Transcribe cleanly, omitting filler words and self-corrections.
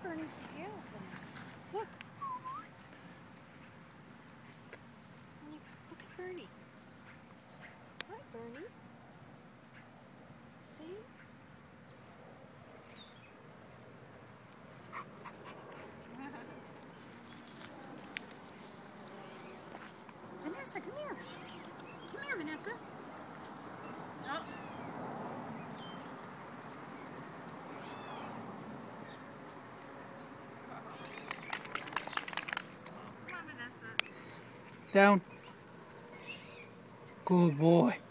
Bernie's tail. Look. Look at Bernie. Hi, Bernie. See? Vanessa, come here. Come here, Vanessa. Oh. Down. Good boy.